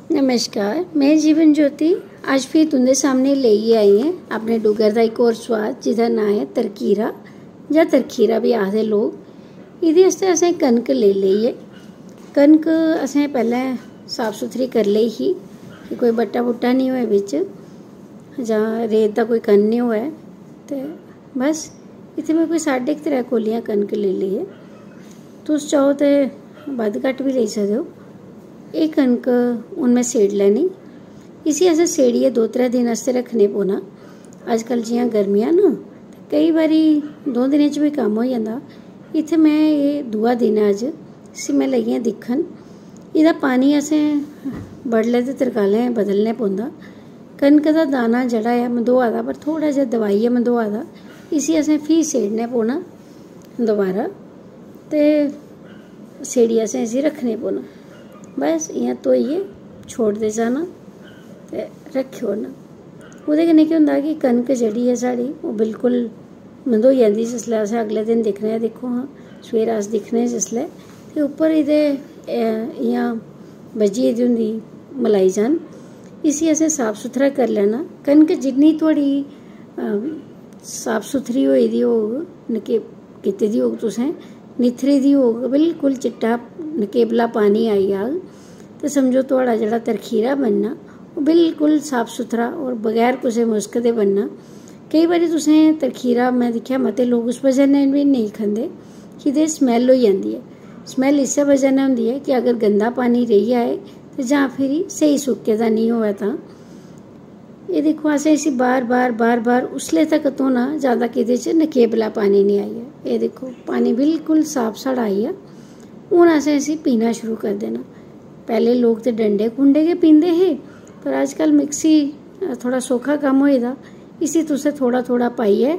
नमस्कार, मैं जीवन ज्योति आज फिर तुंदे सामने लेइयै आई हैं अपने डुग्गर का एक और स्वाद जिसका नाम है तरकीरा या तरखीरा भी आखदे लोग। इहदे आस्तै असें कनक लेई लेई है। कनक असें पहले साफ सुथरी कर लेई ही कि कोई बट्टा बुट्टा नहीं होए बिच जां रेत दा कोई कण नहीं होए। ते बस इत्थे मैं कोई 3.5 कोलियां कनक ले ली है। तुस चाहो तो बद्ध घट्ट भी लेई सकदे हो। ये कनक हून मैं सेड़ लैनी। इसी असें सेड़ियै 2-3 दिन आस्तै रखने पौना। अजकल जियां गर्मियां न कई बारी 2 दिनें च भी कम्म हो जांदा। इत्थे मैं ये दूआ दिन है अज। इसी मैं लगी आं दिक्खन। एह्दा पानी असें बडलै ते तरकालें बदलने पौंदा। कनक दा दाना जेह्ड़ा ऐ मंदोआ दा पर थोड़ा जिहा दबाइयै मंदोआ दा। इसी असें फ्ही सेड़ने पौना दोबारा ते सेड़ियै असें इसी रखने पौना। बस इ'यां धोइयै छोड़दे जाना ते रक्खी ओड़ना। ओह्दे कन्नै केह् होंदा कि कनक जेह्ड़ी ऐ साढ़ी ओह् बिल्कुल मंदोई जंदी। जिसलै असें अगले दिन दिक्खने आं, दिक्खो हां सवेरै अस दिक्खने आं जिसलै ते उप्पर एह्दे इ'यां बज्झी गेदी होंदी मलाई जन। इसी असें साफ सुथरा करी लैना। कनक जिन्नी थोड़ी साफ सुथरी होई दी होग, नकेब कीती दी होग, तुसें निथरी दी होग, बिल्कुल चिट्टा नकेबला पानी आई जाग तो समझो थोड़ा जेह्ड़ा तरखीरा बनना वो बिल्कुल साफ सुथरा और बगैर कुछ मुश्क दे बनना। कई बारी तुसें तरखीरा मैं दिक्खेआ मते लोग उस वजह ने भी नहीं खंदे कि एह्दे स्मैल होई जाती है। स्मैल इस्सै वजह ने होंदी है कि अगर गंदा पानी रेही जाए तो जां फिर स्हेई सुक्के दा नहीं होऐ तां ये देखो असें इसी बार बार उसले तक धोना ज़्यादा कि एह्दे च नकेबला पानी नहीं आई है। ये देखो पानी बिल्कुल साफ साढ़ा आई है। हून असें इसी पीना शुरू कर देना। पहले लोग तो डंडे कुंडे गै पींदे हे पर अजकल मिक्सी थोड़ा सौखा कम्म होए दा। इसी तुसें थोड़ा थोड़ा पाइयै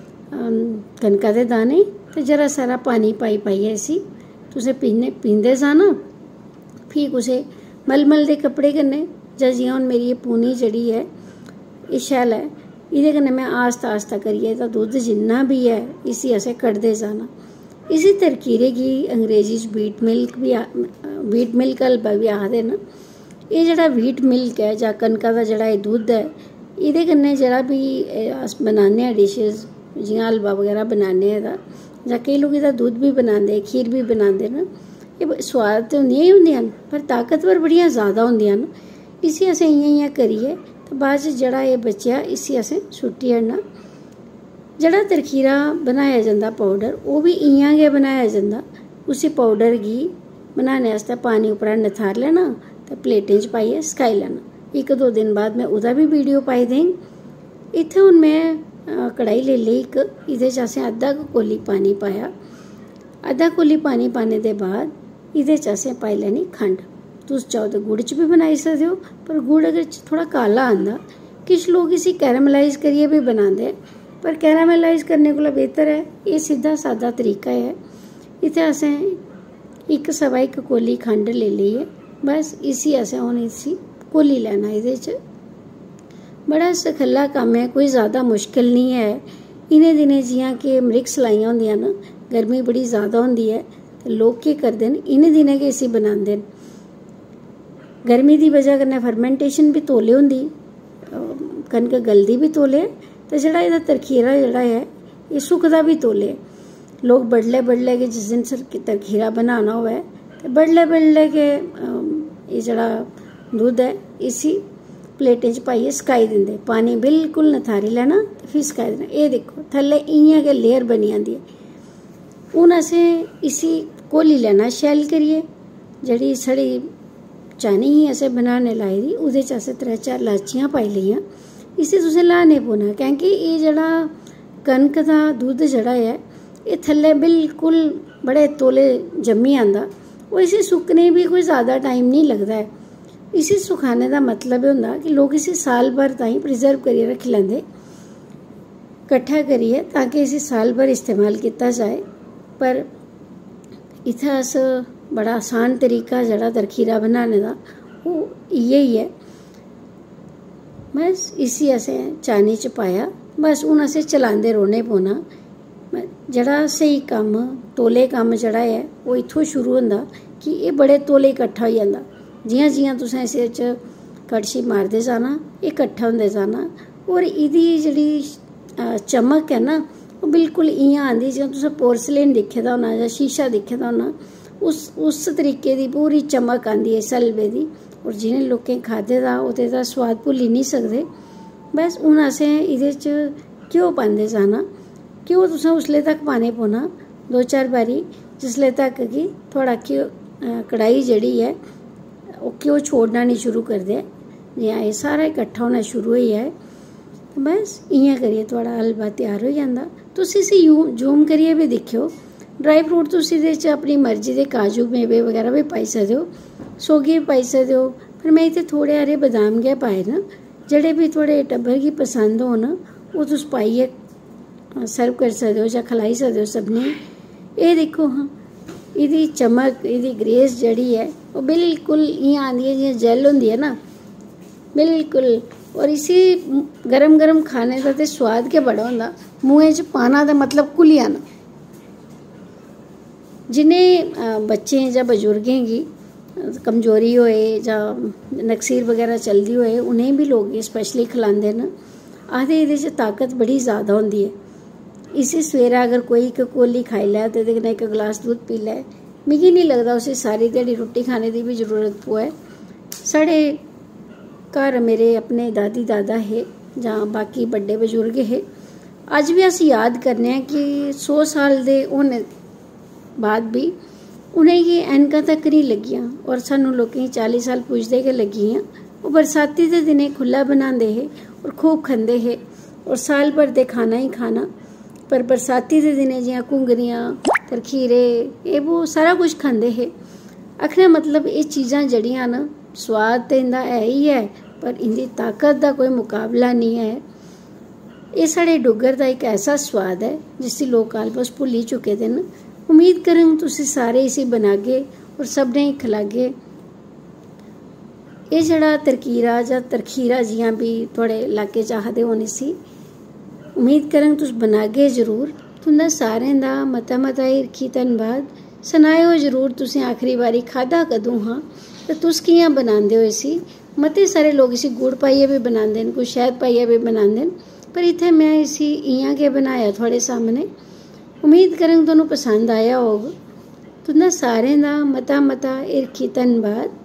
कनका दे दाने ते जरा सारा पानी पाइयै इसी तुसें पींदे जाना। फ्ही कुसै मलमल दे कपड़े कन्नै जां जियां हून मेरी एह् पूनी जेह्ड़ी है एह् शैल है, एह्दे कन्नै मैं आस्ता करियै एह्दा दुद्ध जिन्ना भी है इसी असें कड्ढदे जाना। इसी तरकीरे गी अंग्रेजी च वीट मिल्क हलवा भी आखदे न। एह् जेह्ड़ा वीट मिल्क है जां कनका दा जेह्ड़ा एह् दुद्ध है एह्दे कन्नै जेह्ड़ा भी अस बनाने आं डिशेज जियां हलवा बगैरा बनाने आं एह्दा, जां केईं लोग एह्दा दुद्ध भी बनांदे, खीर भी बनांदे न। एह् स्वाद ते होंदियां ही होंदियां न पर ताकतवर बड़ियां ज़्यादा होंदियां न। इसी असें इ'यां करियै ते बाद च जेह्ड़ा एह् बचेआ इसी असें सुट्टी ओड़ना। जेह्ड़ा तरखीरा बनाया जंदा पाउडर ओह् भी इ'यां गै बनाया जंदा। उसी पाउडर गी बनाने आस्तै पानी उप्परा नथार लैना ते प्लेटें च पाइयै सकाई लैना। 1-2 दिन बाद मैं ओह्दा भी वीडियो पाई देङ। इत्थै हून मैं कढ़ाई लेई लेई इक। एह्दे च असें अद्धा कोली पानी पाया। अद्धा कोली पानी पाने दे बाद एह्दे च असें पाई लैनी खंड। तुस चाहो तो गुड़ च भी बनाई सकदे हो पर गुड़ अगर थोड़ा काला आंदा। किश लोग इसी कैरामलाइज करियै भी बनांदे पर कैरामलाइज करने कोला बेहतर है ये सीधा सादा तरीका है। इत्थै असें 1-1.25 कोली खंड ले लेइए। बस इसी असें हून इसी घोली लैना। एह्दे च बड़ा सखल्ला कम्म है, कोई ज़्यादा मुश्किल नहीं है। इनें दिनें जियां कि मृग सलाइयां होंदियां न, गर्मी बड़ी ज़्यादा होंदी है ते लोग केह् करदे न इनें दिनें गै इसी बनांदे न। गर्मी दी वजह कन्नै फर्मेंटेशन भी तौले होंदी, कनक गलदी भी तौले ते जेह्ड़ा एह्दा तरखीरा जेह्ड़ा है एह् सुकदा भी तौले। लोग बडलै गै जिस दिन तरखीरा बनाना होऐ ते बडलै गै एह् जेह्ड़ा दुद्ध है इसी प्लेटें च पाइयै सकाई दिंदे। पानी बिल्कुल नथारी लैना ते फ्ही सकाई देना। एह् दिक्खो थल्ले इ'यां गै लेयर बनी जंदी है। हून असें इसी घोली लैना शैल करियै। जेह्ड़ी साढ़ी चानी ही असें बनाने लाई दी ओह्दे च असें 3-4 लाचियां पाई लेइयां। इसी तुसें ल्हाने पौना क्योंकि एह् जेह्ड़ा कनक दा दुद्ध जेह्ड़ा है एह् थल्ले बिल्कुल बड़े तौले जम्मी आंदा। और इसी सुक्कने भी कोई ज़्यादा टाइम नहीं लगदा है। इसी सुखाने दा मतलब होंदा कि लोग इसी साल भर ताईं प्रिजर्व करियै रखी लैंदे कट्ठा करियै ताकि इसी साल भर इस्तेमाल कीता जाए। पर इत्थै अस बड़ा आसान तरीका जेह्ड़ा तरखीरा बनाने दा ओह् इ'यै ही है। बस इसी असें चानी च पाया। बस हून असें चलांदे रौह्ने पौना। जेह्ड़ा स्हेई कम्म तौले कम्म जेह्ड़ा है ओह् इत्थों शुरू होंदा कि एह् बड़े तौले इकट्ठा होई जंदा। जियां जियां तुसें इस च कड़छी मारदे जाना ये इकट्ठा होंदे जाना और इहदी जेह्ड़ी चमक है ना वो बिल्कुल इ'यां आंदी जियां तुसें पोर्सलेन दिक्खे दा होना जां शीशा दिक्खे दा होना उस तरीके दी पूरी चमक आंदी है इस हलवे दी। और जिनें लोकें खाद्धे दा ओह्दे दा स्वाद भुल्ली नहीं सकदे। बस हून असें एह्दे च घ्यो पांदे जाना। घ्यो तुसें उसले तक पाने पौना 2-4 बारी जिसले तक कि थोड़ा घ्यो कढ़ाई जेह्ड़ी है ओह् घ्यो छोड़ना नहीं शुरू कर दे। जियां एह् सारा इकट्ठा होना शुरू होई जाए बस इ'यां करियै थोड़ा हलवा त्यार हो जांदा। तुस इसी जूम करियै भी दिक्खेओ। ड्राई फ्रूट तुस एह्दे च अपनी मर्जी दे काजू मेवे वगैरह भी पाई सकदे हो, सौगी भी पाई सकदे हो, पर मैं इत्थै थोड़े हारे बदाम गै पाए न। जेह्ड़े भी थुआढ़े टब्बर गी पसंद होन ओह् तुस पाइयै सर्व करी सकदे हो जां खलाई सकदे हो सभनें। एह् दिक्खो हां एह्दी चमक एह्दी ग्रेस जेह्ड़ी है ओह् बिल्कुल इ'यां आंदी है जियां जैल होंदी है ना बिल्कुल। और इसी गरम गरम खाने का ते स्वाद गै बड़ा होंदा। मुंहै च पाना ते मतलब घुली आना। जिनें बच्चें जां बजुर्गें गी कमजोरी होए जां नक्सीर वगैरह चलदी होए उ'नें भी लोग स्पैशली खलांदे न। आखदे एह्दे च ताकत बड़ी ज़्यादा होंदी है। इसी सवेरै अगर कोई इक कोली खाई लै ते एह्दे कन्नै इक गलास दुद्ध पी लै मिगी नहीं लगदा उसी सारी ध्याड़ी रुट्टी खाने दी भी जरूरत पवै। साढ़े घर मेरे अपने दादी दादा हे जां बाकी बड्डे बजुर्ग हे अज्ज भी अस याद करने आं कि 100 साल दे होने बाद भी उ'नेंगी ऐनकां तक नहीं लग्गियां और सानूं लोकें गी 40 साल पुजदे गै लग्गियां। ओह् बरसाती दे दिनें खुल्ला बनांदे हे और खूब खंदे हे और साल भर दे खाना ही खाना। पर बरसाती दे दिनें जियां घुंगरियां तरखीरे एह् वो सारा कुछ खंदे हे। आखने मतलब एह् चीज़ां जेह्ड़ियां न स्वाद ते इंदा है ही है पर इंदी ताकत दा कोई मुकाबला नहीं है। एह् साढ़े डुग्गर दा इक ऐसा स्वाद है जिसी लोग आलमोस्ट भुल्ली चुके दे न। उम्मीद करङ तुसी सारे इसी बनागे और सभनें गी खलागे। एह् जेह्ड़ा तरकीरा जां तरखीरा जियां भी थुआढ़े इलाके च आखदे होन इसी उम्मीद करङ तुस बनागे जरूर। तुंदा सारें दा मता मता हिरखी धन्नवाद। सनाएओ जरूर तुसें आखिरी बारी खाधा कदूं हा ते तुस कि'यां बनांदे हो इसी। मते सारे लोग इसी गुड़ पाइयै भी बनांदे न कुछ शहद पाइयै भी बनांदे न पर इत्थै मैं इसी इ'यां गै बनाया थुआढ़े सामने। उम्मीद करङ तुहानूं पसंद आया होग। तुंदा सारें दा मता मता हिरखी धन्नवाद।